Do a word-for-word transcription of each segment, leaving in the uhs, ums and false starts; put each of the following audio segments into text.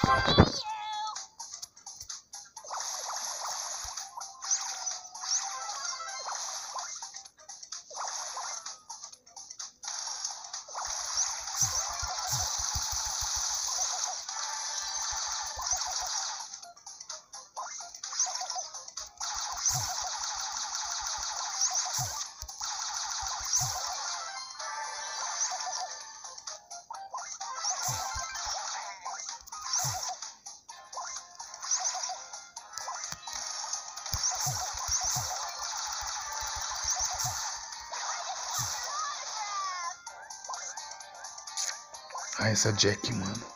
Ah, essa Jack, mano.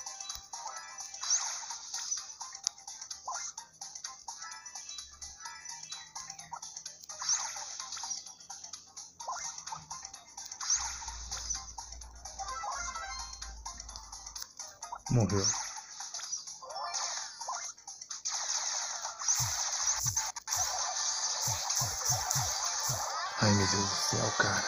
Morreu. Ai, meu Deus do céu, cara.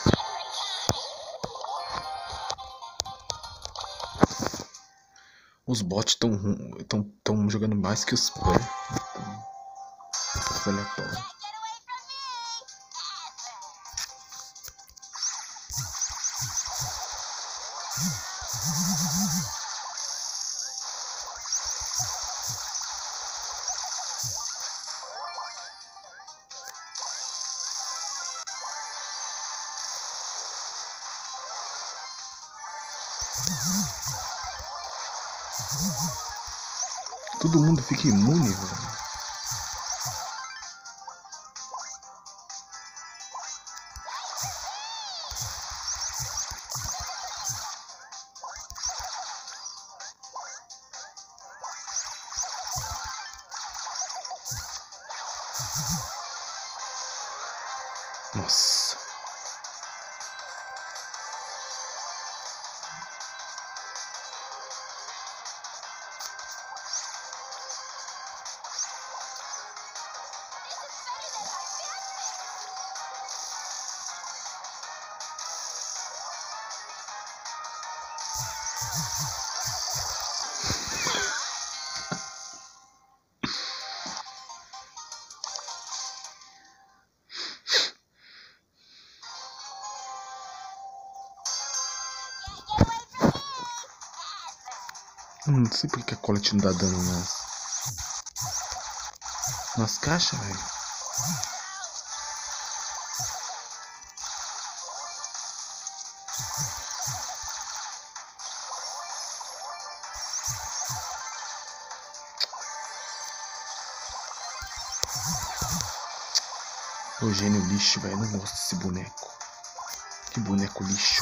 Os bots estão tão, tão jogando mais que os players. Então, aleatório. Todo mundo fica imune, velho. Nossa. Eu não sei porque a Colette não dá dano nas, nas caixas, velho. O gênio lixo, velho. Não gosto desse boneco. Que boneco lixo.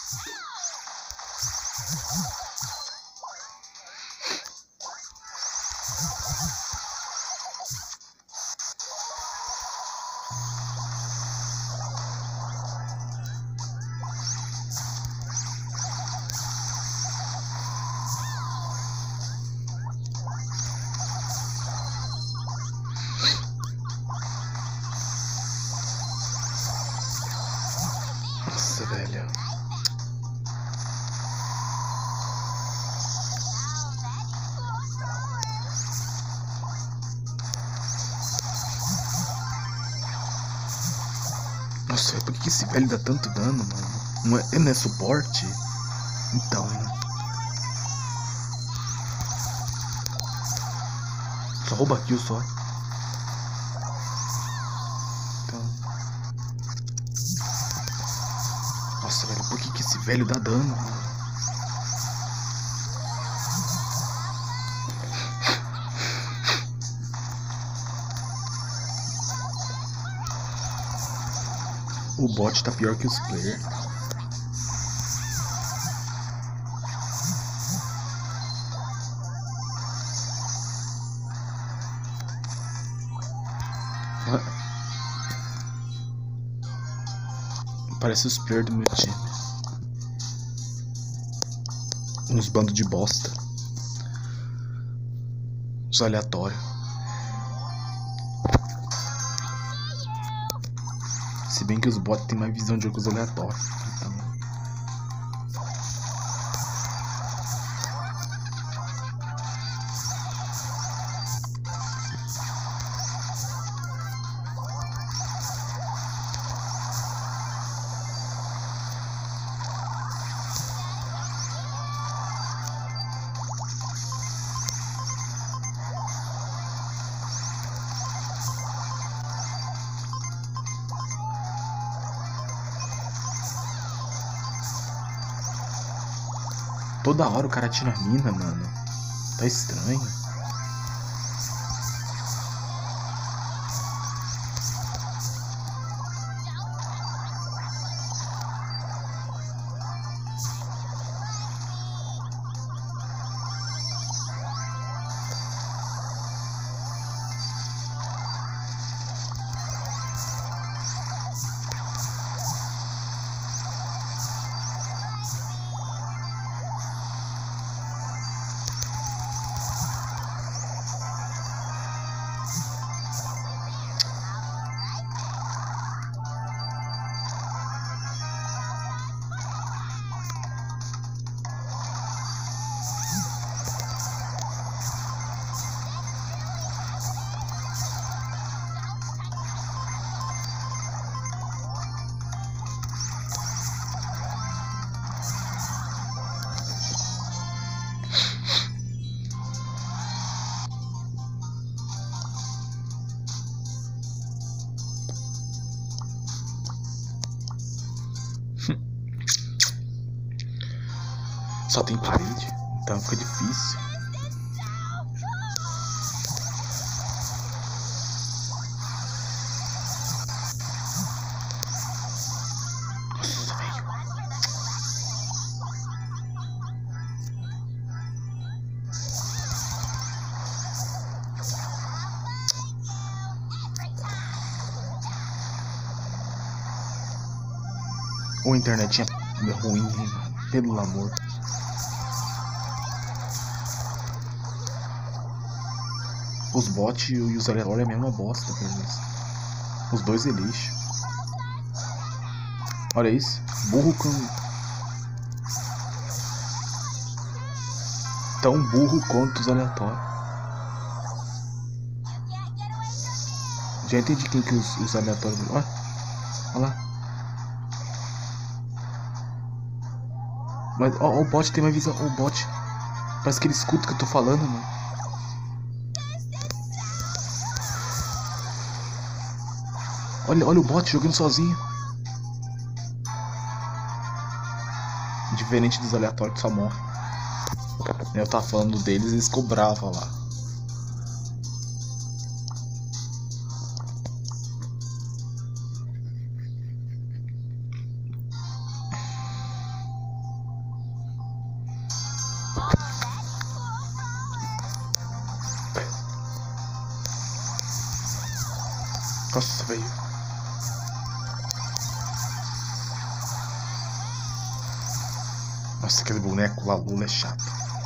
Nossa, velho. Nossa, por que esse velho dá tanto dano, mano? Não é, não é suporte? Então, né? Só rouba kill só. Então. Nossa, velho, por que, que esse velho dá dano, mano? O bot tá pior que os players. Parece os players do meu time. Uns bandos de bosta. Os aleatórios. Se bem que os bots têm mais visão de jogo que os aleatórios. Então... Toda hora o cara tira a mina, mano. Tá estranho. Só tem parede, então fica difícil. Nossa, velho. Ou a internet é ruim, hein, mano? Pelo amor. Os bots e os aleatórios é a mesma bosta, beleza. Os dois é lixo. Olha isso. Burro com... Tão burro quanto os aleatórios. Já entendi quem que os, os aleatórios... Olha. Olha lá. Mas ó, ó, o bot tem uma visão. Ó, o bot. Parece que ele escuta o que eu tô falando, mano. Olha, olha o bot jogando sozinho. Diferente dos aleatórios que só morrem. Eu tava falando deles e eles cobravam lá. Nossa, velho. Nossa, aquele boneco lá, Lula, é chato.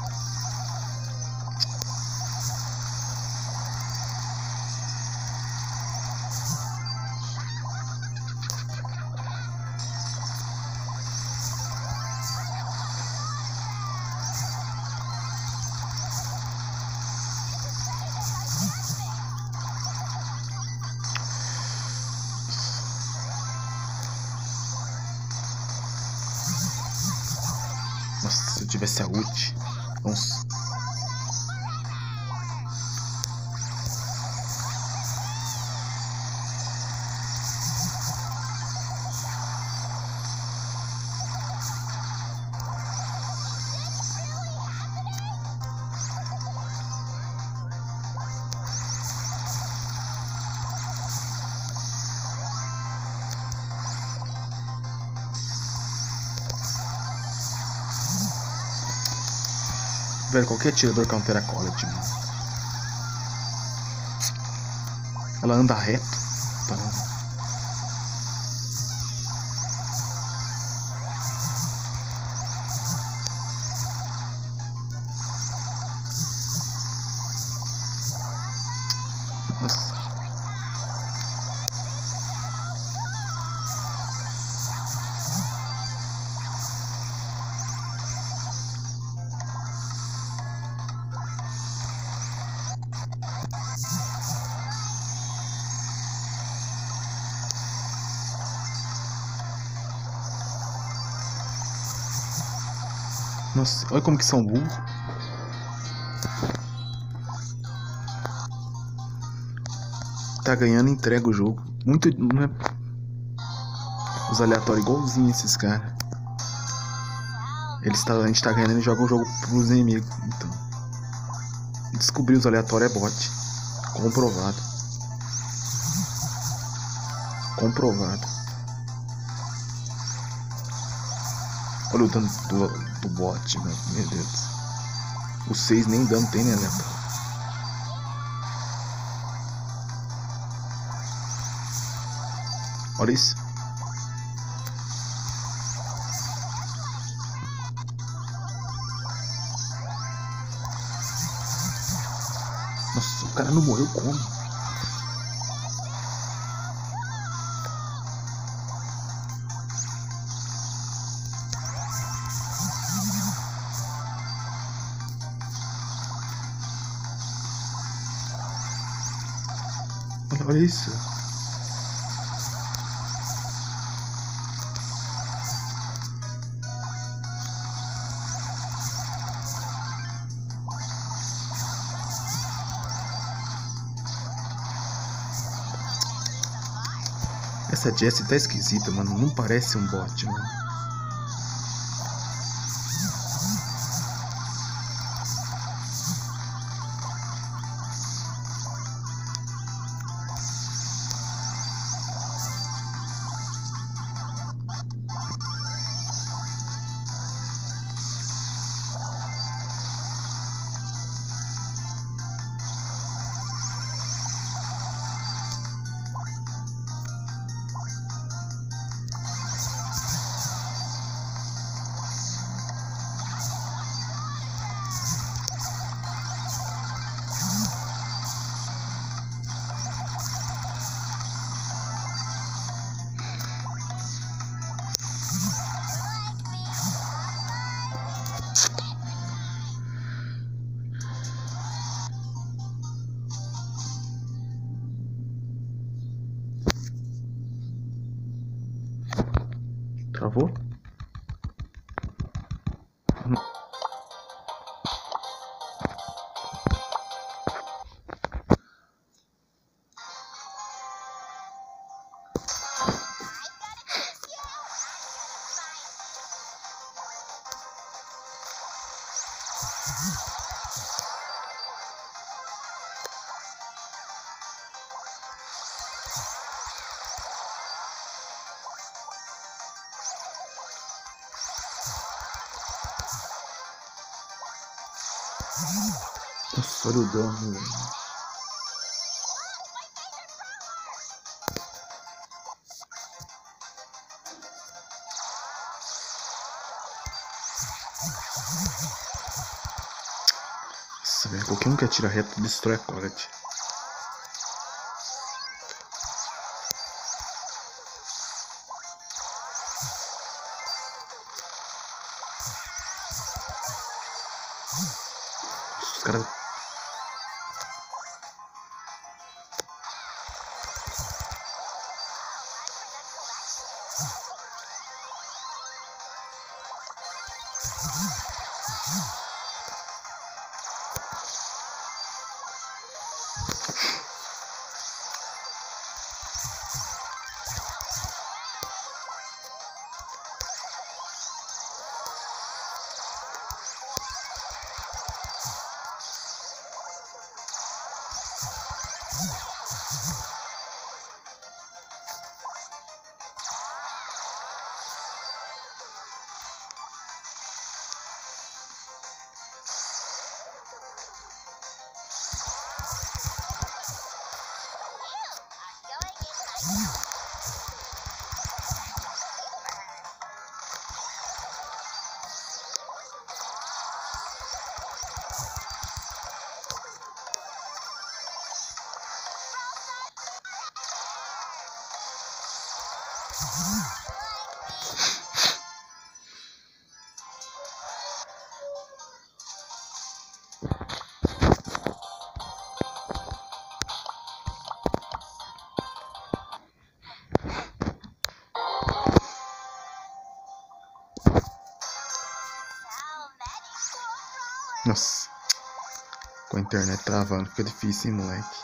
Nossa, se eu tivesse a ult. Nossa. Velho, qualquer atirador counter a Colette, mano. Ela anda reto. Tá? Nossa. Nossa, olha como que são burros. Tá ganhando, entrega o jogo. Muito, né? Os aleatórios igualzinho esses caras. Eles tá, a gente tá ganhando e joga o jogo pros inimigos. Então, descobrir os aleatórios é bot. Comprovado. Comprovado. Olha o dano do, do bot, meu, meu Deus. O seis nem dano tem, né, aleatório? Olha isso. Nossa, o cara não morreu como? Olha, olha isso. Essa Jessie tá esquisita, mano. Não parece um bot, mano. Travou? Nossa, olha o dano, velho. Nossa, velho, qualquer um que atira reto destrói a Corate. Os caras... Nossa, com a internet travando fica difícil, hein, moleque.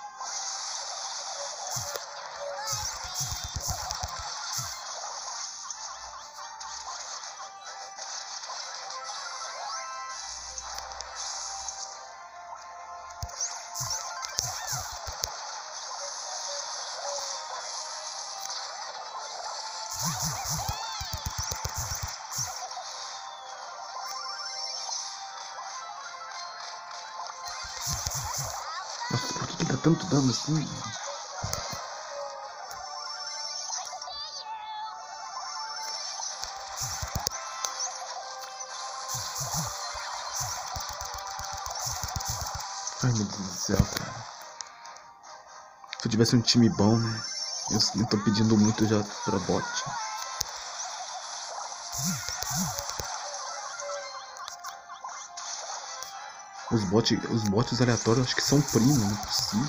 Nossa, por que que dá tanto dano assim? Ai, meu Deus do céu, cara. Se eu tivesse um time bom, né? Eu não tô pedindo muito já pra bot. Os bots, os bots aleatórios acho que são primos, não é possível.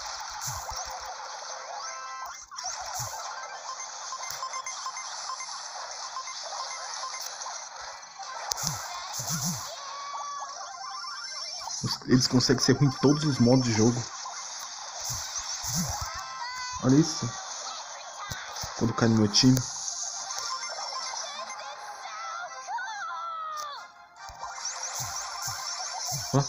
Eles conseguem ser ruim em todos os modos de jogo. Olha isso. Quando cai no meu time. Ó.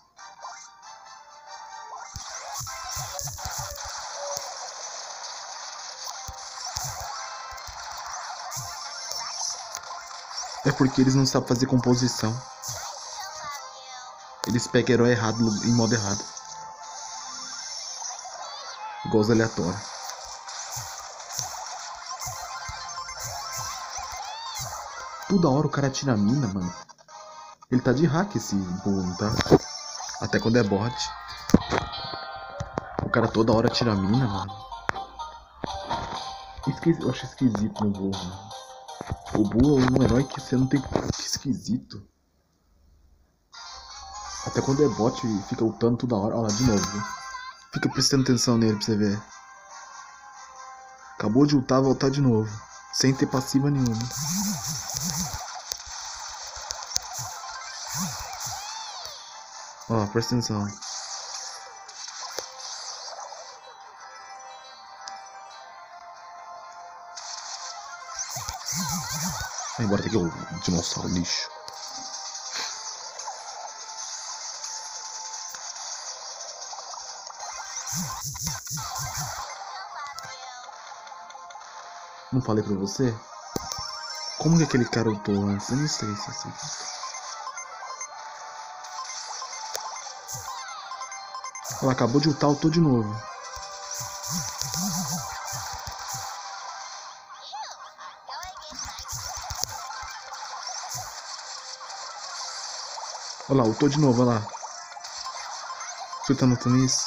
É porque eles não sabem fazer composição. Eles pegam herói errado em modo errado. Igual os aleatórios. Toda hora o cara tira a mina, mano. Ele tá de hack esse burro, tá? Até quando é bot. O cara toda hora tira a mina, mano. Esquis... Eu acho esquisito no burro, mano. O burro é um herói que você não tem... Que esquisito. Até quando é bot, fica ultando toda hora. Olha lá, de novo. Viu? Fica prestando atenção nele pra você ver. Acabou de ultar, voltar de novo. Sem ter passiva nenhuma. Ó, presta atenção. Vai embora daqui, ô dinossauro lixo. Não falei pra você? Como que aquele cara ultou antes? Eu não sei se assim. Ela acabou de ultar, ultou de novo. Olha lá, ultou de novo, olha lá. Você tá notando isso?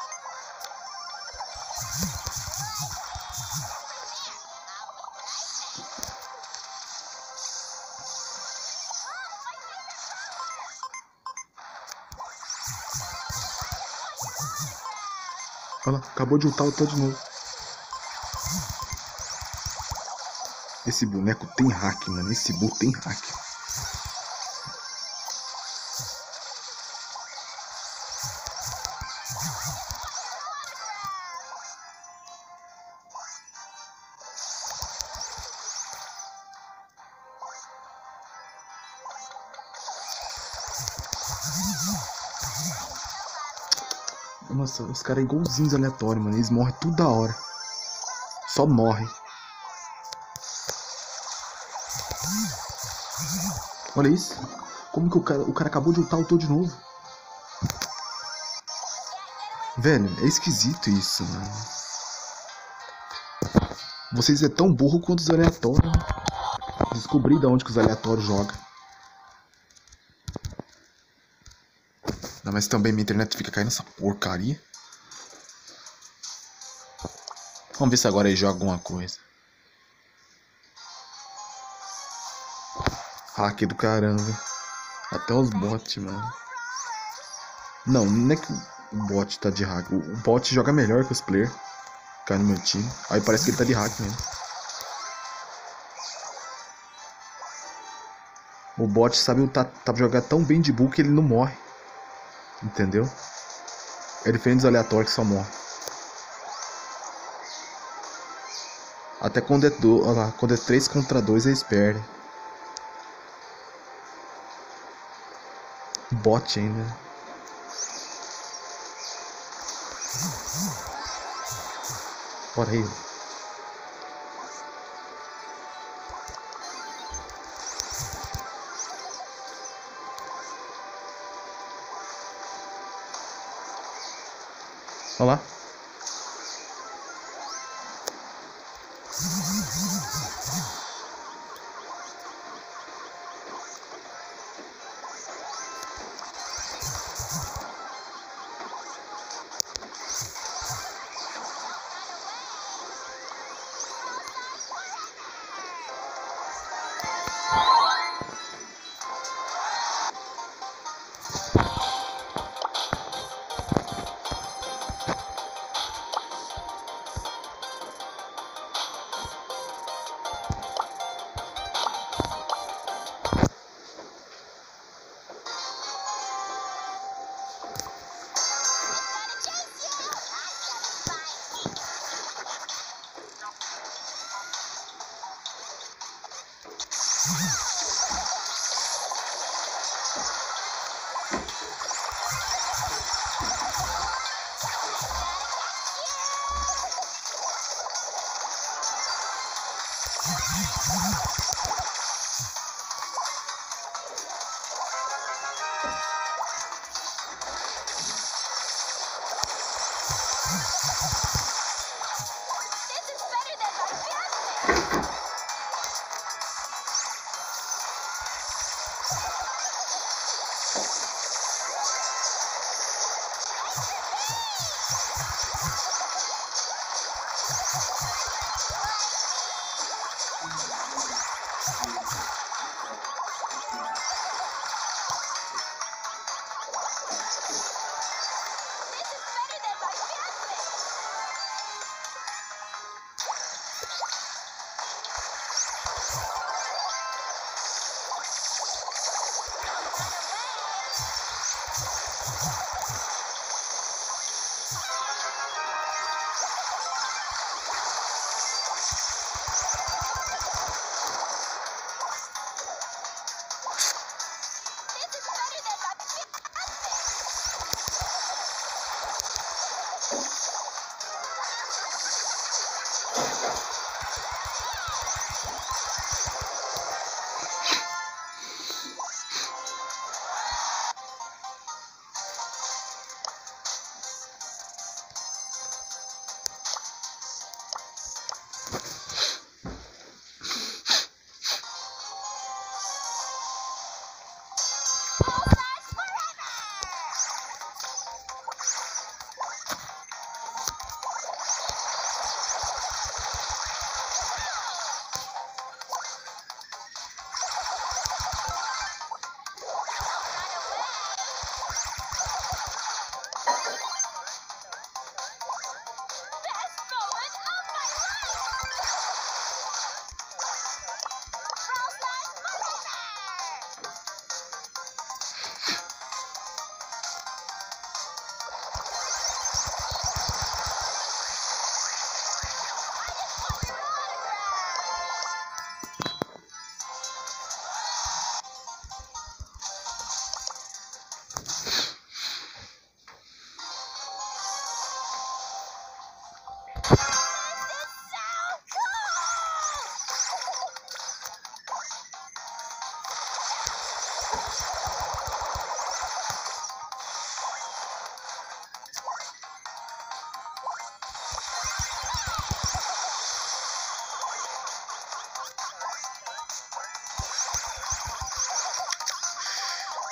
Olha lá, acabou de ultar, ultou de novo. Esse boneco tem hack, mano. Esse bull tem hack. Nossa, os caras é igualzinhos aleatórios, mano. Eles morrem tudo da hora. Só morre. Olha isso. Como que o cara, o cara acabou de ultar, ultou de novo. Velho, é esquisito isso, mano. Vocês é tão burro quanto os aleatórios. Descobri de onde que os aleatórios jogam. Não, mas também minha internet fica caindo essa porcaria. Vamos ver se agora ele joga alguma coisa. Hack do caramba. Até os bots, mano. Não, não é que o bot tá de hack. O bot joga melhor que os players. Cai no meu time. Aí parece que ele tá de hack mesmo. O bot sabe tá, tá jogar tão bem de bull que ele não morre. Entendeu? É diferente dos aleatórios que só morrem. Até quando é, do, olha lá, quando é três contra dois eles perdem. Bot ainda. Bora aí. Olha lá.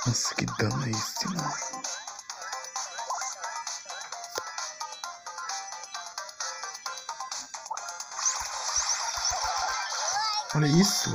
Nossa, que dano é esse, mano? Olha isso.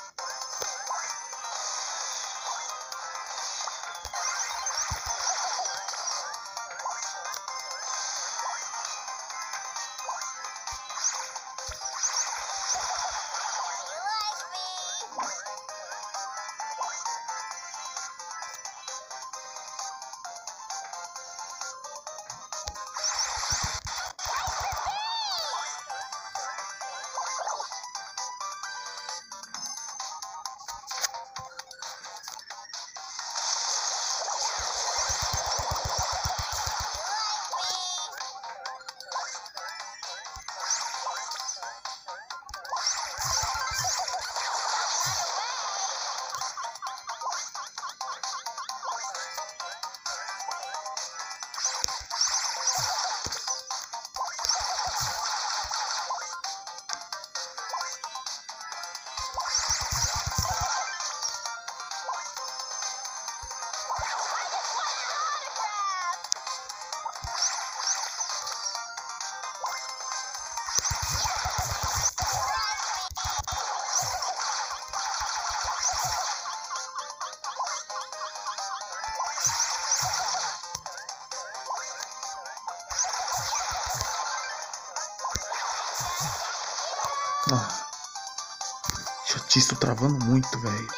Ah, chatice, tô travando muito, velho.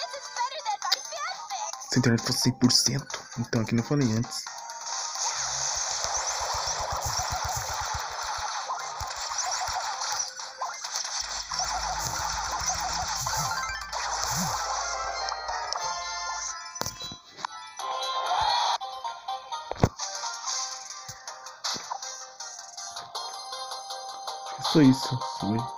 Se a internet fosse cem por cento, então, que nem eu falei antes. Só isso, foi.